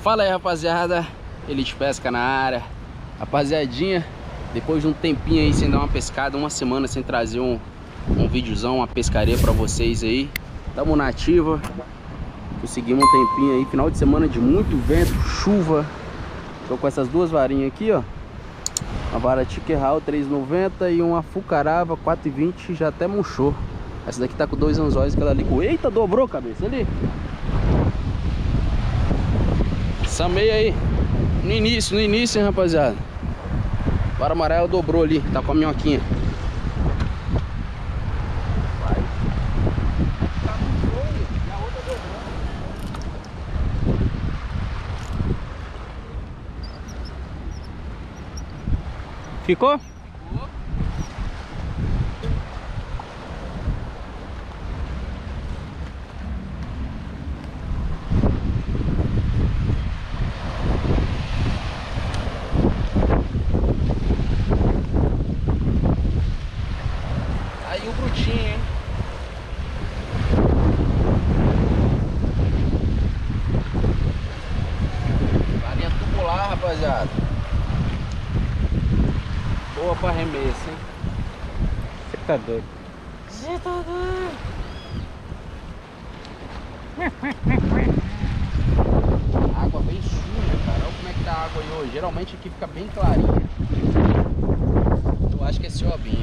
Fala aí, rapaziada, Elite Pesca na área. Rapaziadinha, depois de um tempinho aí sem dar uma pescada, uma semana sem trazer um videozão, uma pescaria pra vocês aí, tamo na ativa. Conseguimos um tempinho aí, final de semana de muito vento, chuva. Tô com essas duas varinhas aqui, ó. Uma vara Tiquerral 3,90 e uma Fucarava 4,20, já até murchou. Essa daqui tá com 2 anzóis, aquela ali com... Eita, dobrou a cabeça ali. Samei aí no início, hein, rapaziada. Vara amarela dobrou ali, tá com a minhoquinha. Ficou? Aí o brutinho, hein? Varinha tubular, rapaziada. Boa pra arremesso, hein? Você tá doido? Você tá doido? Água bem suja, cara. Olha como é que tá a água aí hoje. Geralmente aqui fica bem clarinha. Eu acho que é ciobinha.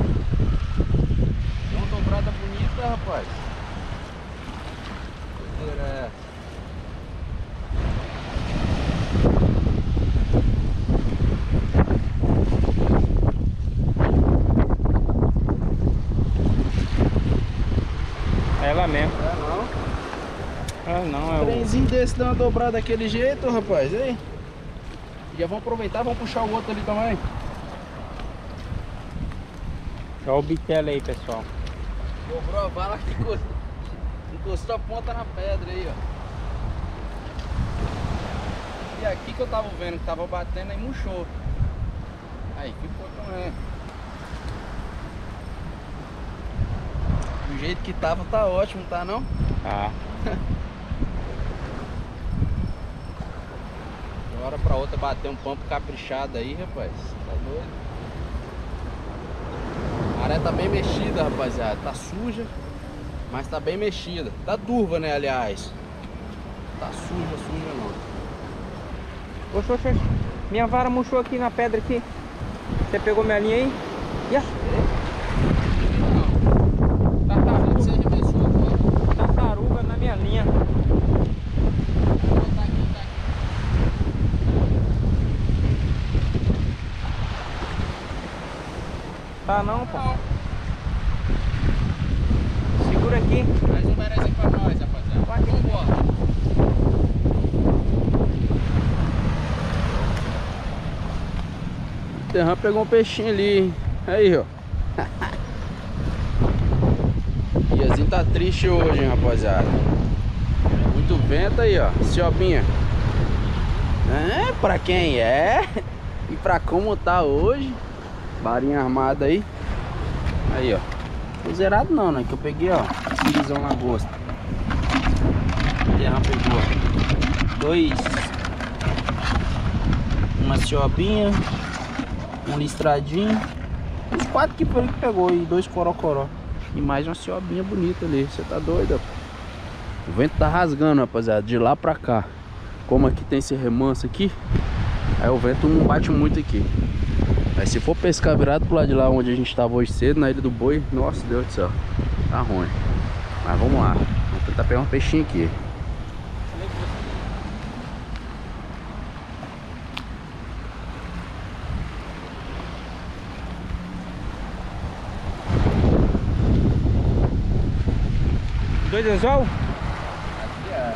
Tem uma dobrada bonita, rapaz. Doideira é essa? Ela mesmo. É não? Ah, não, é o... Trenzinho desse dá uma dobrada daquele jeito, rapaz. E aí? Já vamos aproveitar, vamos puxar o outro ali também. Olha o bitelo aí, pessoal. Dobrou a bala que encostou a ponta na pedra aí, ó. E aqui que eu tava vendo que tava batendo aí murchou. Aí ficou também. Do jeito que tava tá ótimo, tá não? Ah. De uma hora pra outra bater um pampo caprichado aí, rapaz. Tá doido? A maré tá bem mexida, rapaziada. Tá suja, mas tá bem mexida. Tá turva, né, aliás. Tá suja não. Oxe, oxe, oxe. Minha vara murchou aqui na pedra aqui. Você pegou minha linha aí? Yeah. Você arremessou agora. Tartaruga na minha linha. Tá aqui. Tá não, pô. Não. Segura aqui. Mais um berezinho pra nós, rapaziada. Vai. Vambora. O Terran pegou um peixinho ali, hein? Aí, ó. Diazinho tá triste hoje, hein, rapaziada. Muito vento aí, ó. Ciobinha. É, pra quem é e pra como tá hoje. Varinha armada aí. Aí, ó. Não zerado não, né? Que eu peguei, ó. Cirizão na gosta. O Terran pegou uma ciobinha, um listradinho, uns 4 que foi que pegou e 2 corocoró. E mais uma ciobinha bonita ali. Você tá doido, ó. O vento tá rasgando, rapaziada, de lá pra cá. Como aqui tem esse remanso aqui, aí o vento não bate muito aqui. Mas se for pescar virado pro lado de lá onde a gente tava hoje cedo, na Ilha do Boi, nossa Deus do céu, tá ruim. Mas vamos lá, vamos tentar pegar um peixinho aqui. Dois anzol? Aqui é.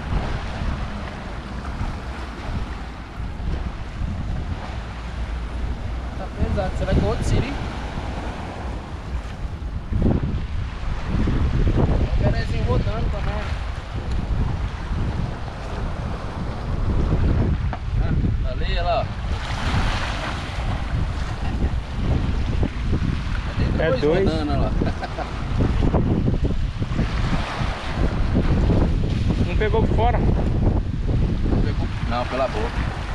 Tá pesado, será que é outro siri? O berezinho rodando também. Ali, olha lá, ó. É dois. Rodando, olha lá. Não pegou fora. Pegou Não, pela boca.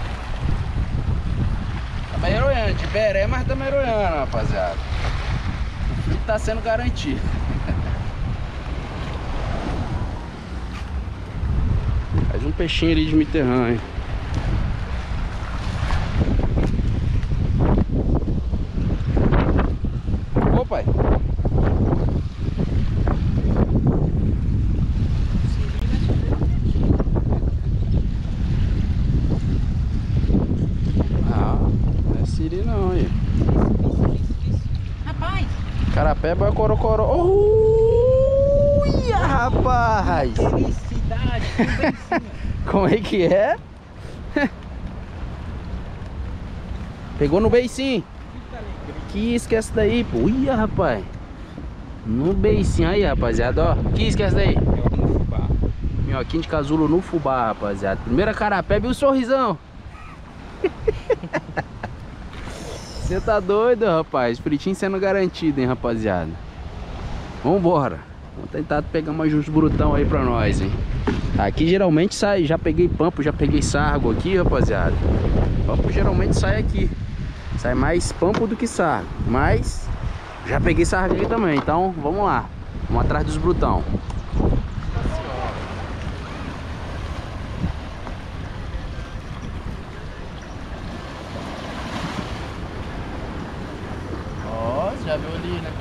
Tá meroiando, de beré, mas tá meroiando, rapaziada. O frito tá sendo garantido. Faz um peixinho ali de Mediterrâneo. Ô, pai. Siri não, aí. Rapaz! Carapeba é corocoró. Uia, rapaz! Felicidade! Como é que é? Pegou no beicinho. Que esquece daí, pô. Uia, rapaz. No beicinho aí, rapaziada, ó. Que esquece daí? Minhoquinho de casulo no fubá, rapaziada. Primeira carapeba e o sorrisão. Você tá doido, rapaz? Fritinho sendo garantido, hein, rapaziada. Vambora. Vamos tentar pegar mais uns brutão aí pra nós, hein. Aqui geralmente sai, já peguei pampo, já peguei sargo aqui, rapaziada. Pampo geralmente sai aqui. Sai mais pampo do que sargo. Mas já peguei sargo aqui também, então vamos lá. Vamos atrás dos brutão. Já viu ali, né?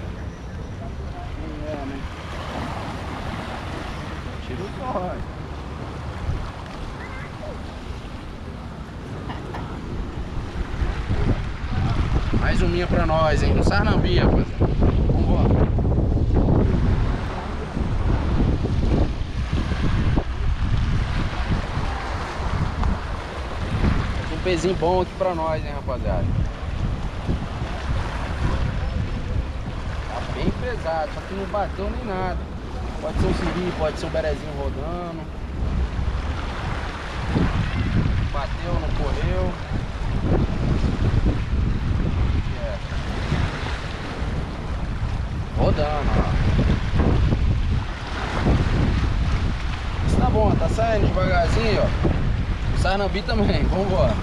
É, né? Tira o sol. Mais uminha pra nós, hein? No Sarnambi, rapaziada. Vambora. Um pezinho bom aqui pra nós, hein, rapaziada. Bem pesado, só que não bateu nem nada. Pode ser um siri, pode ser um berezinho rodando. Bateu, não correu. É. Rodando, ó. Isso tá bom, tá saindo devagarzinho, ó. O Sarnambi também, vambora.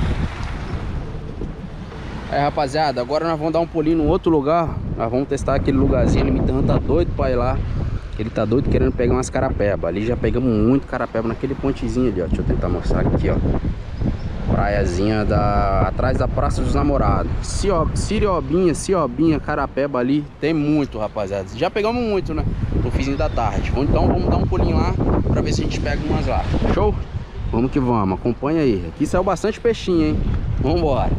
Aí, rapaziada, agora nós vamos dar um pulinho no outro lugar. Nós vamos testar aquele lugarzinho. Ele me tá doido pra ir lá. Ele tá doido querendo pegar umas carapeba. Ali já pegamos muito carapeba naquele pontezinho ali, ó. Deixa eu tentar mostrar aqui, ó. Praiazinha atrás da Praça dos Namorados. Ciobinha, carapeba ali. Tem muito, rapaziada. Já pegamos muito, né? No finzinho da tarde. Então vamos dar um pulinho lá pra ver se a gente pega umas lá. Show? Vamos que vamos. Acompanha aí. Aqui saiu bastante peixinho, hein? Vambora.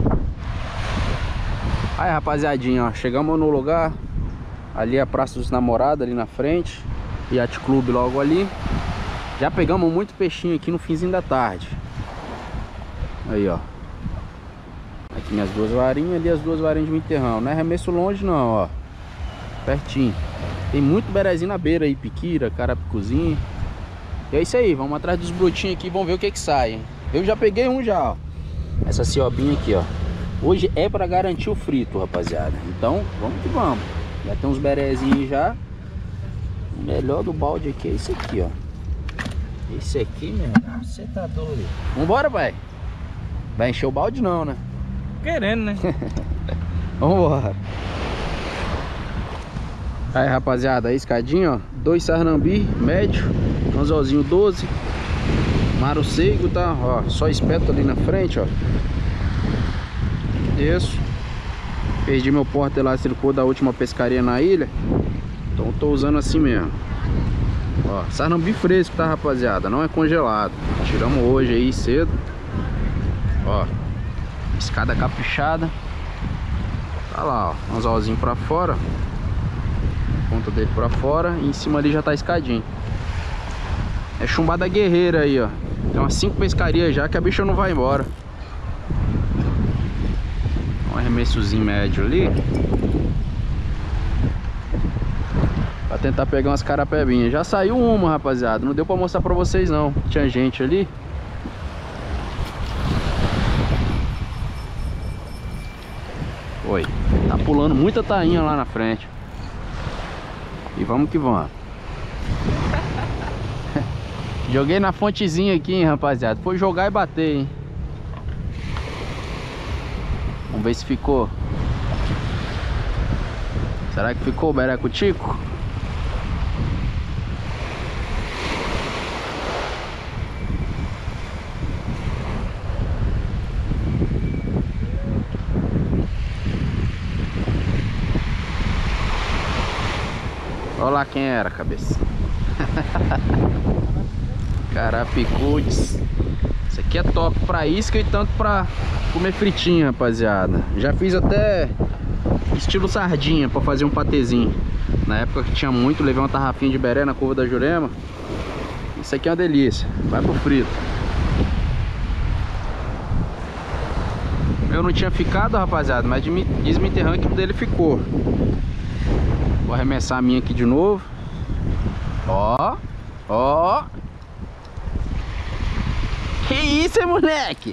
Aí, rapaziadinha, ó, chegamos no lugar. Ali é a Praça dos Namorados, ali na frente. Yacht Club logo ali. Já pegamos muito peixinho aqui no finzinho da tarde. Aí, ó. Aqui minhas duas varinhas, ali as duas varinhas de Mediterrâneo. Não é remesso longe não, ó. Pertinho. Tem muito berezinho na beira aí, piquira, carapicuzinho. E é isso aí, vamos atrás dos brotinhos aqui e vamos ver o que que sai, hein? Eu já peguei um já, ó. Essa ciobinha aqui, ó. Hoje é para garantir o frito, rapaziada. Então, vamos que vamos. Já tem uns berezinhos já. O melhor do balde aqui é esse aqui, ó. Esse aqui, meu irmão, você tá doido. Vambora, pai. Vai encher o balde não, né? Querendo, né? Vambora. Aí, rapaziada, a escadinha, ó. 2 Sarnambi, médio. Anzolzinho 12. Maroceigo, tá? Ó, só espeto ali na frente, ó. Isso. Perdi meu porta elástico da última pescaria na ilha. Então tô usando assim mesmo. Ó, Sarnambi fresco, tá, rapaziada? Não é congelado. Tiramos hoje aí cedo. Ó, escada caprichada. Tá lá, ó, anzolzinho pra fora. Ponta dele pra fora. E em cima ali já tá escadinho. É chumbada guerreira aí, ó. Tem umas 5 pescarias já que a bicha não vai embora. Um arremessozinho médio ali. Pra tentar pegar umas carapebinhas. Já saiu uma, rapaziada. Não deu pra mostrar pra vocês não. Tinha gente ali. Oi. Tá pulando muita tainha lá na frente. E vamos que vamos. Joguei na fontezinha aqui, hein, rapaziada. Foi jogar e bater, hein. Vamos ver se ficou. Será que ficou o bereco-tico? Olha lá quem era, cabeça. Carapicudes. Isso aqui é top pra isca e tanto pra comer fritinha, rapaziada. Já fiz até estilo sardinha pra fazer um patezinho. Na época que tinha muito, levei uma tarrafinha de beré na curva da Jurema. Isso aqui é uma delícia. Vai pro frito. Eu não tinha ficado, rapaziada, mas diz Mitterrand que o dele ficou. Vou arremessar a minha aqui de novo. Ó, ó. Que isso, hein, moleque?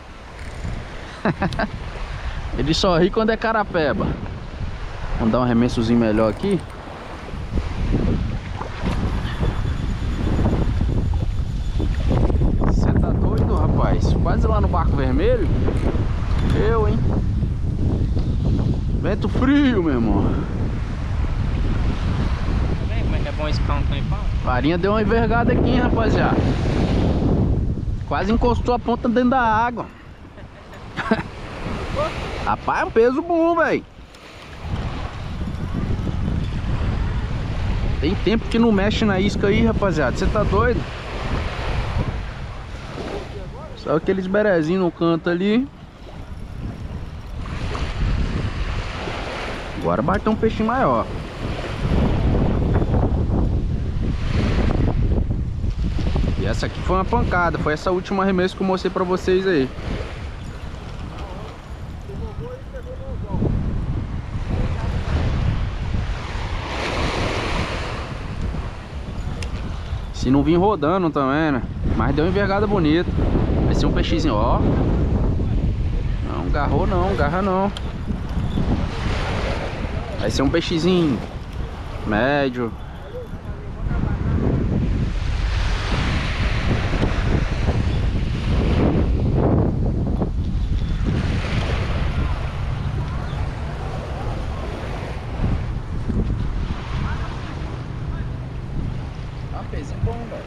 Ele só ri quando é carapeba. Vamos dar um arremessozinho melhor aqui. Você tá doido, rapaz? Quase lá no Barco Vermelho. Eu, hein? Vento frio, meu irmão. É bom esse pão também, pão? Farinha deu uma envergada aqui, hein, rapaziada. Quase encostou a ponta dentro da água. Rapaz, é um peso bom, velho. Tem tempo que não mexe na isca aí, rapaziada. Você tá doido? Só aqueles berezinhos no canto ali. Agora bateu um peixinho maior. E essa aqui foi uma pancada. Foi essa última arremesso que eu mostrei pra vocês aí. Se não vir rodando também, né? Mas deu uma envergada bonita. Vai ser um peixezinho, ó. Não, garrou não, garra não. Vai ser um peixezinho médio. Pezinho bom, velho.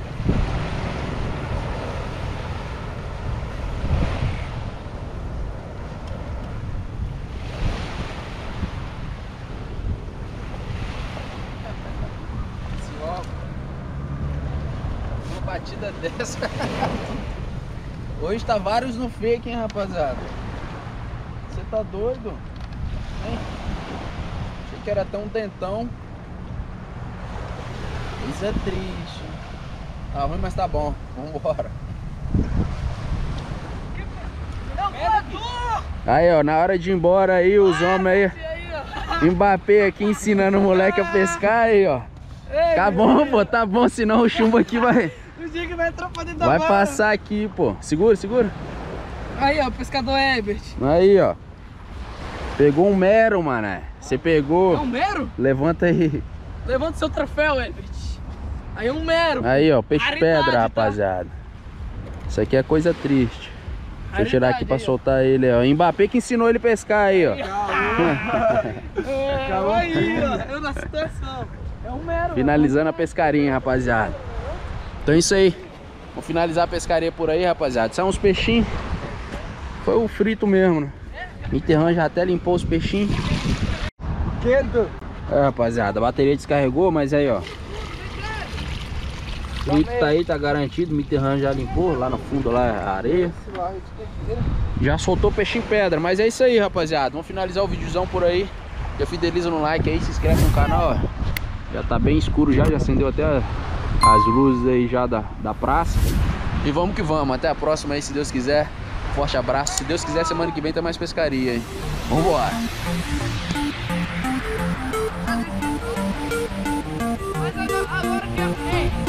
Uma batida dessa. Hoje tá vários no fake, hein, rapaziada. Você tá doido? Hein? Achei que era tão dentão. Isso é triste. Tá ruim, mas tá bom. Vambora. Aí, ó, na hora de ir embora aí, os homens aí. Mbappé aqui ensinando o moleque a pescar aí, ó. Tá bom, pô, tá bom, senão o chumbo aqui vai... Vai passar aqui, pô. Segura, segura. Aí, ó, o pescador Herbert. Aí, ó. Pegou um mero, mané. Você pegou. É um mero? Levanta aí. Levanta o seu troféu, Herbert. Aí é um mero. Aí, ó, peixe Raridade, pedra, tá? rapaziada. Isso aqui é coisa triste. Deixa eu tirar aqui pra aí, soltar ele, ó. Mbappé que ensinou ele a pescar aí, ó. Aí, ó. Eu na situação. É um mero. Finalizando a pescaria, rapaziada. Então é isso aí. Vou finalizar a pescaria por aí, rapaziada. São uns peixinhos. Foi o frito mesmo, né? Mitterrand já até limpou os peixinhos. Quento. É, rapaziada, a bateria descarregou, mas aí, ó. O frito tá aí, tá garantido. Mitterrand já limpou, lá no fundo lá a areia. Já soltou peixinho em pedra, mas é isso aí, rapaziada. Vamos finalizar o videozão por aí. Já fideliza no like aí, se inscreve no canal, ó. Já tá bem escuro já acendeu até as luzes aí já da praça. E vamos que vamos, até a próxima aí, se Deus quiser. Forte abraço, se Deus quiser, semana que vem tem mais pescaria aí. Vambora! Agora que eu...